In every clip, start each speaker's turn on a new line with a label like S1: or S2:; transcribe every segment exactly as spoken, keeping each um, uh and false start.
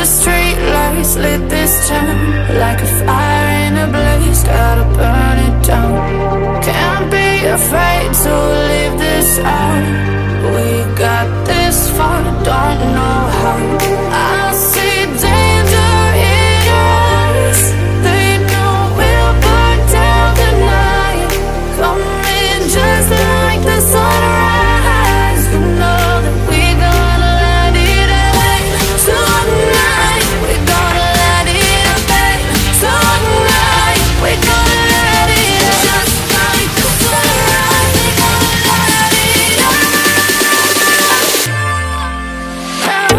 S1: of streetlights lit this town, like a fire in a blaze, gotta burn it down. Can't be afraid to leave this out. We got this far, don't know how. I see danger in your eyes. They know we'll burn down the night. Coming just like the sunrise. You know that we gonna light it up tonight. We gonna light it up tonight. We gonna light it up just like the sunrise. We gonna light it up now.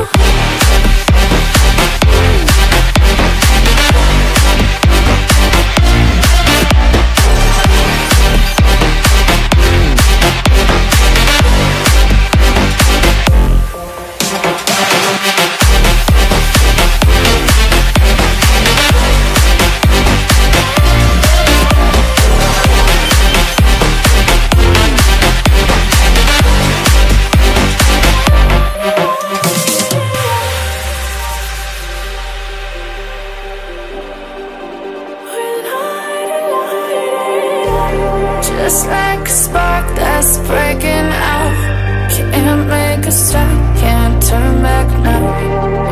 S1: Just like a spark that's breaking out. Can't make a stop, can't turn back now.